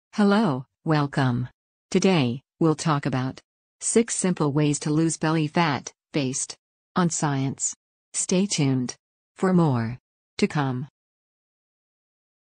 Hello, welcome. Today, we'll talk about 6 simple ways to lose belly fat, based on science. Stay tuned for more to come.